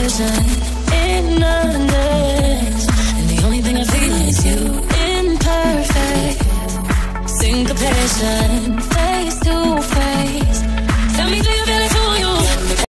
conversation in the next. And the only thing I feel is you, imperfect syncopation.